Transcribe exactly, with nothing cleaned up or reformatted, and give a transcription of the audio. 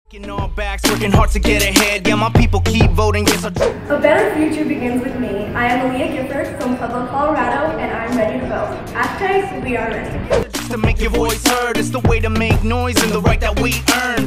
All backs, working hard to get ahead. Yeah, my people keep voting. Yes, I... A better future begins with me. I am Alliyah Gifford from Pueblo, Colorado, and I'm ready to vote. Hashtag we are ready. Just to make your voice heard, it's the way to make noise and the right that we earn.